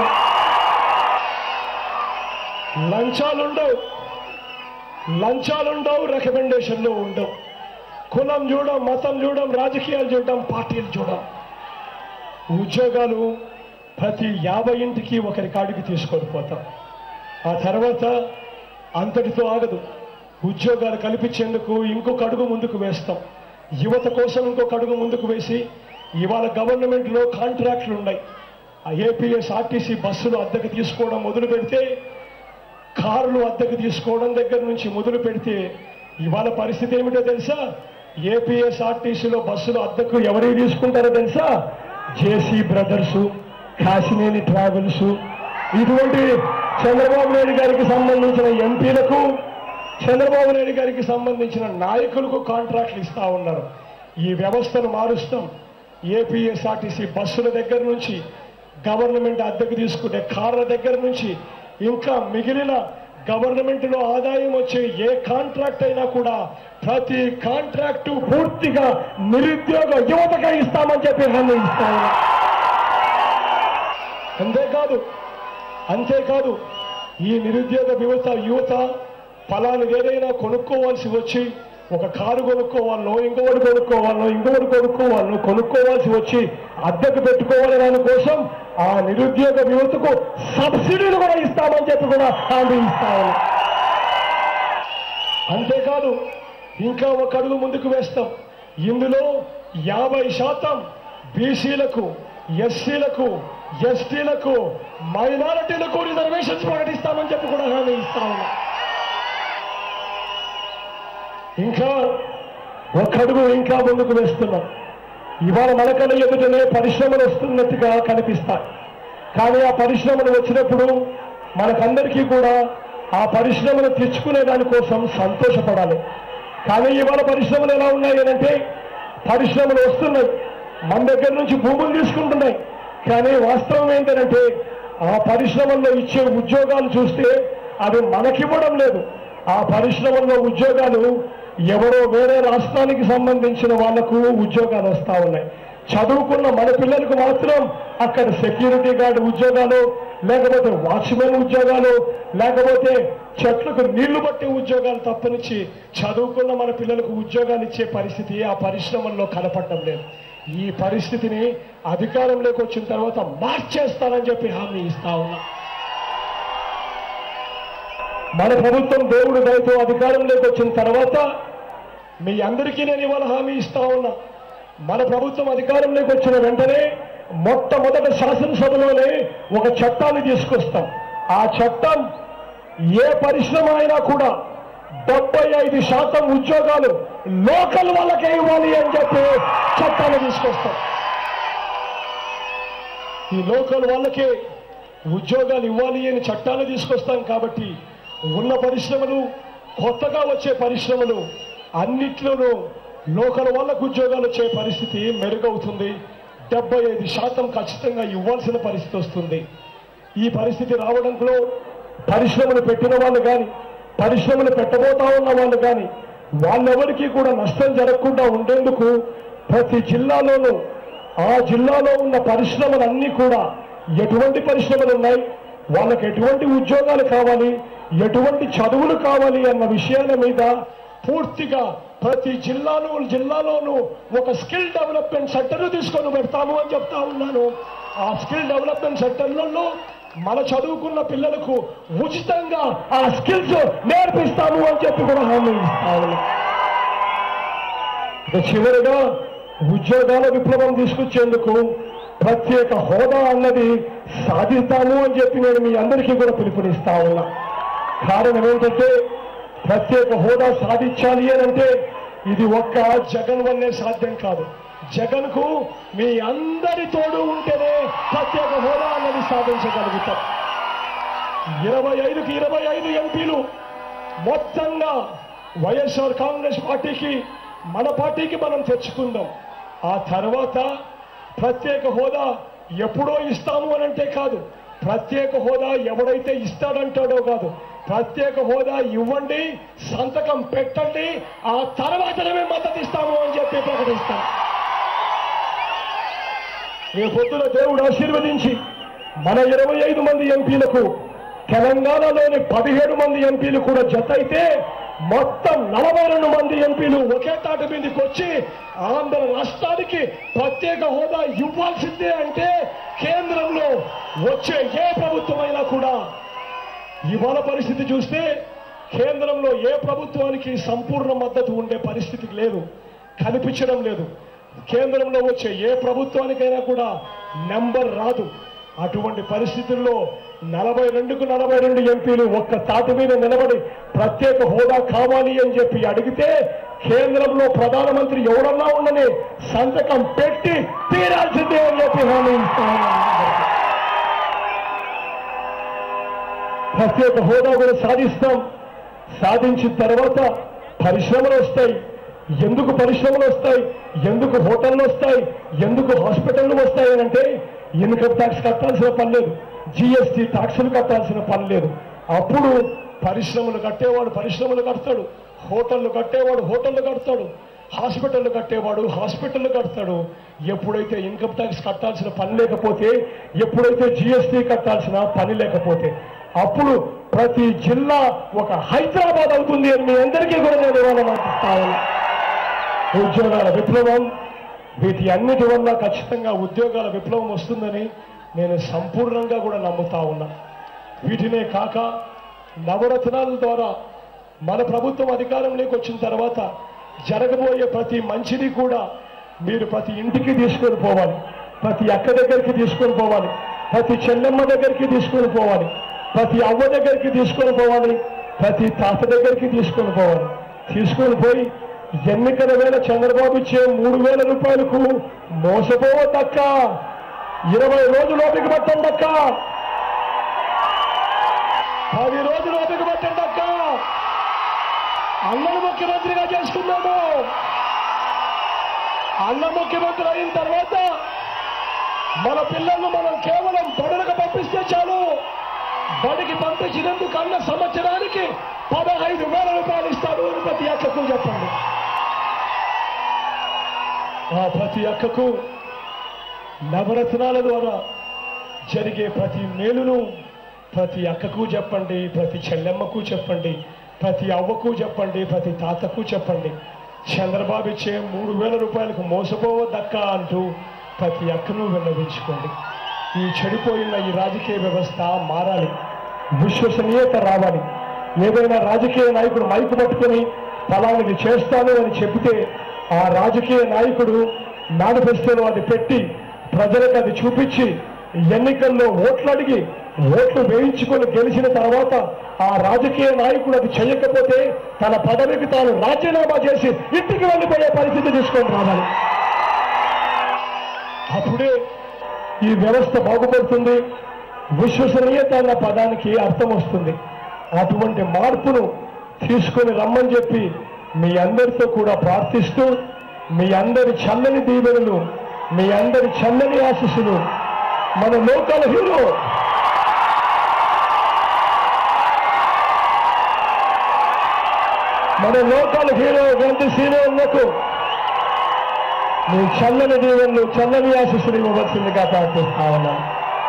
లంచాలుండవు, లంచాలుండవు, రికమెండేషన్లు ఉండవు. కులం చూడం, మతం చూడం, రాజకీయాలు చూడడం, పార్టీలు చూడం. ఉద్యోగాలు ప్రతి యాభై ఇంటికి ఒకరి కాడికి తీసుకొని పోతాం. ఆ తర్వాత అంతటితో ఆగదు. ఉద్యోగాలు కల్పించేందుకు ఇంకొక అడుగు ముందుకు వేస్తాం. యువత కోసం ఇంకొక అడుగు ముందుకు వేసి ఇవాళ గవర్నమెంట్లో కాంట్రాక్టులు ఉన్నాయి. ఏపీఎస్ఆర్టీసీ బస్సులు అద్దెకు తీసుకోవడం మొదలు పెడితే, కార్లు అద్దెకు తీసుకోవడం దగ్గర నుంచి మొదలు పెడితే ఇవాళ పరిస్థితి ఏమిటో తెలుసా? ఏపీఎస్ఆర్టీసీలో బస్సులు అద్దెకు ఎవరికి తీసుకుంటారో తెలుసా? జేసీ బ్రదర్సు, కాశినేని ట్రావెల్స్, ఇటువంటి చంద్రబాబు నాయుడు గారికి సంబంధించిన ఎంపీలకు, చంద్రబాబు నాయుడు గారికి సంబంధించిన నాయకులకు కాంట్రాక్ట్లు ఇస్తా ఉన్నారు. ఈ వ్యవస్థను మారుస్తాం. ఏపీఎస్ఆర్టీసీ బస్సుల దగ్గర నుంచి, గవర్నమెంట్ అద్దెకు తీసుకునే కార్ల దగ్గర నుంచి, ఇంకా మిగిలిన గవర్నమెంట్లో ఆదాయం వచ్చే ఏ కాంట్రాక్ట్ అయినా కూడా ప్రతి కాంట్రాక్టు పూర్తిగా నిరుద్యోగ యువతగా ఇస్తామని చెప్పి హామీ ఇస్తాము. అంతేకాదు అంతేకాదు ఈ నిరుద్యోగ యువత యువత ఫలానిది ఏదైనా కొనుక్కోవాల్సి వచ్చి, ఒక కారు కొనుక్కోవాలో, ఇంకొకటి కొనుక్కోవాలో, ఇంకొకటి కొనుక్కోవాలో కొనుక్కోవాల్సి వచ్చి అద్దెకు పెట్టుకోవాలి దానికోసం ఆ నిరుద్యోగ యువతకు సబ్సిడీలు కూడా ఇస్తామని చెప్పి కూడా హామీ ఇస్తాము. అంతేకాదు ఇంకా ఒక అడుగు ముందుకు వేస్తాం. ఇందులో యాభై శాతం బీసీలకు, ఎస్సీలకు, ఎస్టీలకు, మైనారిటీలకు రిజర్వేషన్స్ ప్రకటిస్తామని చెప్పి కూడా హామీ ఇస్తాము. ఇంకా ఒక అడుగు ఇంకా ముందుకు వేస్తున్నాం. ఇవాళ మనకన్నా ఎదుటనే పరిశ్రమలు వస్తున్నట్టుగా కనిపిస్తాయి. కానీ ఆ పరిశ్రమలు వచ్చినప్పుడు మనకందరికీ కూడా ఆ పరిశ్రమలు తెచ్చుకునే దానికోసం సంతోషపడాలి. కానీ ఇవాళ పరిశ్రమలు ఎలా ఉన్నాయి అంటే, పరిశ్రమలు వస్తున్నాయి, మన దగ్గర నుంచి భూములు తీసుకుంటున్నాయి. కానీ వాస్తవం ఏంటంటే ఆ పరిశ్రమల్లో ఇచ్చే ఉద్యోగాలు చూస్తే అవి మనకివ్వడం లేదు. ఆ పరిశ్రమల్లో ఉద్యోగాలు ఎవరో వేరే రాష్ట్రానికి సంబంధించిన వాళ్లకు ఉద్యోగాలు వస్తా ఉన్నాయి. చదువుకున్న మన పిల్లలకు మాత్రం అక్కడ సెక్యూరిటీ గార్డు ఉద్యోగాలు, లేకపోతే వాచ్మెన్ ఉద్యోగాలు, లేకపోతే చెట్లకు నీళ్లు పట్టే ఉద్యోగాలు తప్పనిచ్చి చదువుకున్న మన పిల్లలకు ఉద్యోగాలు ఇచ్చే పరిస్థితి ఆ పరిశ్రమల్లో కనపడటం లేదు. ఈ పరిస్థితిని అధికారంలోకి వచ్చిన తర్వాత మార్చేస్తానని చెప్పి హామీ ఇస్తా ఉన్నా. మన ప్రభుత్వం దేవుడి దయతో అధికారంలోకి వచ్చిన తర్వాత మీ అందరికీ నేను ఇవాళ హామీ ఇస్తా ఉన్నా. మన ప్రభుత్వం అధికారంలోకి వచ్చిన వెంటనే మొట్టమొదట శాసనసభలోనే ఒక చట్టాన్ని తీసుకొస్తాం. ఆ చట్టం ఏ పరిశ్రమ అయినా కూడా డెబ్బై ఐదు శాతం ఉద్యోగాలు లోకల్ వాళ్ళకే ఇవ్వాలి అని చెప్పి చట్టాన్ని తీసుకొస్తాం. ఈ లోకల్ వాళ్ళకే ఉద్యోగాలు ఇవ్వాలి అని చట్టాన్ని తీసుకొస్తాం. కాబట్టి ఉన్న పరిశ్రమలు, కొత్తగా వచ్చే పరిశ్రమలు అన్నిట్లోనూ లోకల్ వాళ్ళకు ఉద్యోగాలు వచ్చే పరిస్థితి మెరుగవుతుంది. డెబ్బై ఐదు శాతం ఖచ్చితంగా ఇవ్వాల్సిన పరిస్థితి వస్తుంది. ఈ పరిస్థితి రావడంలో పరిశ్రమలు పెట్టిన వాళ్ళు కానీ, పరిశ్రమలు పెట్టబోతా ఉన్న వాళ్ళు కానీ, వాళ్ళెవరికీ కూడా నష్టం జరగకుండా ఉండేందుకు ప్రతి జిల్లాలోనూ ఆ జిల్లాలో ఉన్న పరిశ్రమలన్నీ కూడా ఎటువంటి పరిశ్రమలు ఉన్నాయి, వాళ్ళకి ఎటువంటి ఉద్యోగాలు కావాలి, ఎటువంటి చదువులు కావాలి అన్న విషయాల మీద పూర్తిగా ప్రతి జిల్లాలో జిల్లాలోనూ ఒక స్కిల్ డెవలప్మెంట్ సెంటర్ తీసుకొని పెడతాము అని చెప్తా ఉన్నాను. ఆ స్కిల్ డెవలప్మెంట్ సెంటర్లలో మన చదువుకున్న పిల్లలకు ఉచితంగా ఆ స్కిల్స్ నేర్పిస్తాము అని చెప్పి కూడా హామీ ఇస్తాము. చివరిగా ఉద్యోగాల విప్లవం తీసుకొచ్చేందుకు ప్రత్యేక హోదా అన్నది సాధిస్తాము అని చెప్పి నేను మీ అందరికీ కూడా పిలుపునిస్తా ఉన్నా. కారణం ఏంటంటే ప్రత్యేక హోదా సాధించాలి అని అంటే ఇది ఒక్క జగన్ వల్లే సాధ్యం కాదు. జగన్ కు మీ అందరి తోడు ఉంటేనే ప్రత్యేక హోదా అన్నది సాధించగలుగుతాం. ఇరవై ఐదుకి ఇరవై ఐదు ఎంపీలు మొత్తంగా వైఎస్ఆర్ కాంగ్రెస్ పార్టీకి, మన పార్టీకి మనం తెచ్చుకుందాం. ఆ తర్వాత ప్రత్యేక హోదా ఎప్పుడో ఇస్తాము అని అంటే కాదు, ప్రత్యేక హోదా ఎవడైతే ఇస్తాడంటాడో కాదు, ప్రత్యేక హోదా ఇవ్వండి, సంతకం పెట్టండి, ఆ తర్వాతనే మేము మద్దతు ఇస్తాము అని చెప్పి ప్రకటిస్తాం. రేపొద్దున దేవుడు ఆశీర్వదించి మన ఇరవై ఐదు మంది ఎంపీలకు తెలంగాణలోని పదిహేడు మంది ఎంపీలు కూడా జత అయితే మొత్తం నలభై రెండు మంది ఎంపీలు ఒకే తాటి మీదకి వచ్చి ఆంధ్ర రాష్ట్రానికి ప్రత్యేక హోదా ఇవ్వాల్సిందే అంటే కేంద్రంలో వచ్చే ఏ ప్రభుత్వమైనా కూడా, ఇవాళ పరిస్థితి చూస్తే కేంద్రంలో ఏ ప్రభుత్వానికి సంపూర్ణ మద్దతు ఉండే పరిస్థితి లేదు, కనిపించడం లేదు. కేంద్రంలో వచ్చే ఏ ప్రభుత్వానికైనా కూడా నెంబర్ రాదు. అటువంటి పరిస్థితుల్లో నలభై రెండుకు నలభై రెండు ఎంపీలు ఒక్క తాటి మీద నిలబడి ప్రత్యేక హోదా కావాలి అని చెప్పి అడిగితే కేంద్రంలో ప్రధానమంత్రి ఎవరన్నా ఉండని సంతకం పెట్టి తీరాల్సిందే అని చెప్పి హామీ ఇస్తాను. ప్రత్యేక హోదా కూడా సాధిస్తాం. సాధించిన తర్వాత పరిశ్రమలు వస్తాయి. ఎందుకు పరిశ్రమలు వస్తాయి, ఎందుకు హోటళ్ళు వస్తాయి, ఎందుకు హాస్పిటళ్ళు వస్తాయి అంటే ఇన్కమ్ ట్యాక్స్ కట్టాల్సిన పని లేదు, జిఎస్టీ ట్యాక్సులు కట్టాల్సిన పని లేదు. అప్పుడు పరిశ్రమలు కట్టేవాడు పరిశ్రమలు కడతాడు, హోటళ్ళు కట్టేవాడు హోటళ్ళు కడతాడు, హాస్పిటళ్ళు కట్టేవాడు హాస్పిటళ్ళు కడతాడు. ఎప్పుడైతే ఇన్కమ్ ట్యాక్స్ కట్టాల్సిన పని లేకపోతే, ఎప్పుడైతే జిఎస్టీ కట్టాల్సిన పని లేకపోతే అప్పుడు ప్రతి జిల్లా ఒక హైదరాబాద్ అవుతుంది అని మీ అందరికీ కూడా నేను ఇవాళ మాటిస్తాను. ఉద్యోగాల విప్లవం, వీటి అన్నిటి వల్ల ఖచ్చితంగా ఉద్యోగాల విప్లవం వస్తుందని నేను సంపూర్ణంగా కూడా నమ్ముతా ఉన్నా. వీటినే కాక నవరత్నాల ద్వారా మన ప్రభుత్వం అధికారంలోకి వచ్చిన తర్వాత జరగబోయే ప్రతి మంచిని కూడా మీరు ప్రతి ఇంటికి తీసుకొని పోవాలి, ప్రతి అక్క దగ్గరికి తీసుకొని పోవాలి, ప్రతి చెల్లెమ్మ దగ్గరికి తీసుకొని పోవాలి, ప్రతి అవ్వ దగ్గరికి తీసుకొని పోవాలి, ప్రతి తాత దగ్గరికి తీసుకొని పోవాలి. తీసుకొని పోయి ఎన్నికల వేళ చంద్రబాబు ఇచ్చే మూడు వేల రూపాయలకు మోసపోవద్దక్క, ఇరవై రోజులు ఓపిక పట్టండక్క, పది రోజులు ఓపిక పట్టండక్క. అన్నను ముఖ్యమంత్రిగా చేసుకున్నాడు. అన్న ముఖ్యమంత్రి అయిన తర్వాత మన పిల్లలను మనం కేవలం బడులకు పంపిస్తే చాలు. బడికి పంపించినందుకు అన్న సంవత్సరానికి పదహైదు వేల రూపాయలు ఇస్తాడు అని ప్రతి అక్కకు చెప్పండి. ఆ ప్రతి అక్కకు నవరత్నాల ద్వారా జరిగే ప్రతి మేలును ప్రతి అక్కకు చెప్పండి, ప్రతి చెల్లెమ్మకు చెప్పండి, ప్రతి అవ్వకు చెప్పండి, ప్రతి తాతకు చెప్పండి. చంద్రబాబు ఇచ్చే మూడు వేల రూపాయలకు మోసపోవద్దక్క అంటూ ప్రతి అక్కను విన్నవించుకోండి. ఈ చెడిపోయిన ఈ రాజకీయ వ్యవస్థ మారాలి, విశ్వసనీయత రావాలి. ఏదైనా రాజకీయ నాయకుడు మైకు పట్టుకొని ఫలానిది చేస్తాను అని చెబితే ఆ రాజకీయ నాయకుడు మేనిఫెస్టోలో అది పెట్టి ప్రజలకు అది చూపించి ఎన్నికల్లో ఓట్లు అడిగి ఓట్లు వేయించుకొని గెలిచిన తర్వాత ఆ రాజకీయ నాయకుడు అది చేయకపోతే తన పదవికి తాను రాజీనామా చేసి ఇంటికి వెళ్ళిపోయే పరిస్థితి తీసుకొని రావాలి. అప్పుడే ఈ వ్యవస్థ బాగుపడుతుంది, విశ్వసనీయత అన్న పదానికి అర్థం వస్తుంది. అటువంటి మార్పును తీసుకొని రమ్మని చెప్పి మీ అందరితో కూడా ప్రార్థిస్తూ, మీ అందరి చల్లని దీవెనలు, మీ అందరి చల్లని ఆశీస్సులు మన లోకల్ హీరో మన లోకల్ హీరో గంటి శ్రీనివాసులకు మీ చల్లని దీవెనలు, చల్లని ఆశీస్సులు ఇవ్వవలసిందిగా ప్రార్థిస్తా ఉన్నాను.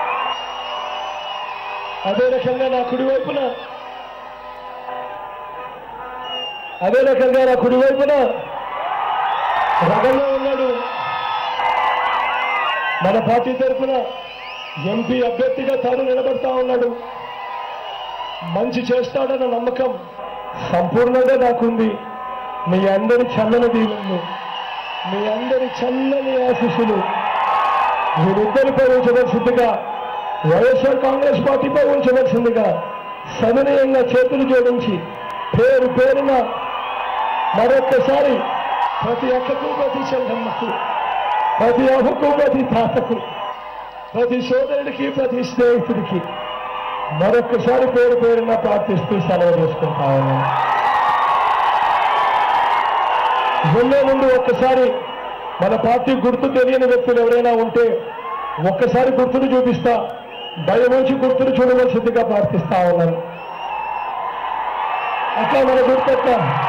అదే రకంగా నా కుడివైపున అదే రకంగా నా కుడివైపున రగంలో ఉన్నాడు. మన పార్టీ తరఫున ఎంపీ అభ్యర్థిగా తాను నిలబడతా ఉన్నాడు. మంచి చేస్తాడన్న నమ్మకం సంపూర్ణంగా నాకుంది. మీ అందరి చల్లని దీవెనలు, మీ అందరి చల్లని ఆశీస్సులు మీరిద్దరిపై ఉంచవలసిందిగా, వైఎస్ఆర్ కాంగ్రెస్ పార్టీపై ఉంచవలసిందిగా సవినయంగా చేతులు జోడించి పేరు పేరున మరొక్కసారి ప్రతి అక్కకు, ప్రతి చెల్లెమ్మకు, ప్రతి అవ్వకు, ప్రతి తాతకు, ప్రతి సోదరుడికి, ప్రతి స్నేహితుడికి మరొక్కసారి పేరు పేరున ప్రార్థిస్తూ సెలవు చేసుకుంటా ఉన్నాను. వెళ్ళే ముందు ఒక్కసారి మన పార్టీ గుర్తు తెలియని వ్యక్తులు ఎవరైనా ఉంటే ఒక్కసారి గుర్తును చూపిస్తా, దయవుంచి గుర్తును చూడవలసిందిగా ప్రార్థిస్తా ఉన్నాను. అట్లా మన గుర్తక్క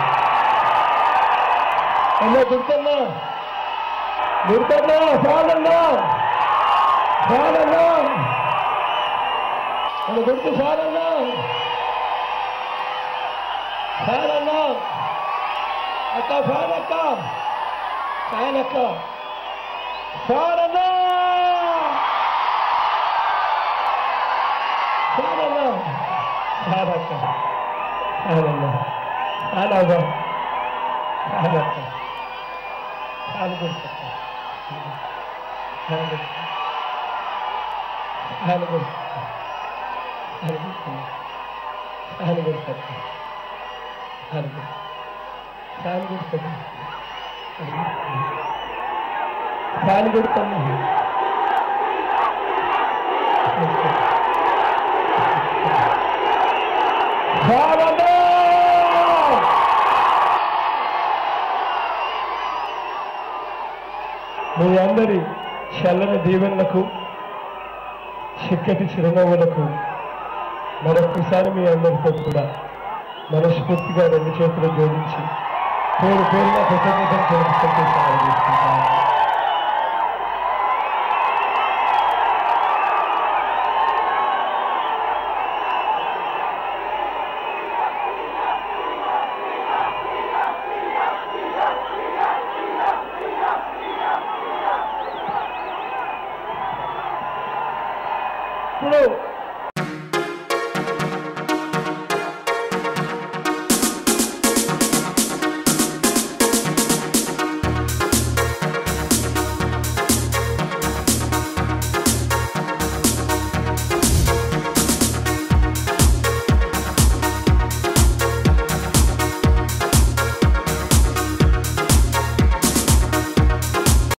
అన్నా, గుర్తన్నా గుర్తన్నా సాలన్నా సాలన్నా మన గుర్తు సాలన్నా సాలన్నా అక్క సాలక్క సాలక్క సాలన్నా సాలన్నా సాలక్క సాలన్నా సాలవ్వ సాలక్క సాలు గుర్తక్క సాలు గుర్తు ఫ్యాన్ గుర్తు ఫ్యాన్ గుర్తు ఫ్యాన్ గుర్తు ఫ్యాన్ గుర్తు ఫ్యాన్ గుర్తు మీ అందరి చల్లని దీవెనలకు చిక్కటి చిరునవ్వులకు మరొకసారి మీ అందరితో కూడా మనస్ఫూర్తిగా రెండు చేతులు జోడించి పేరు పేరున కృతజ్ఞతలు తెలుపుకుంటూ సాగించుకుంటాను. ఇప్పుడు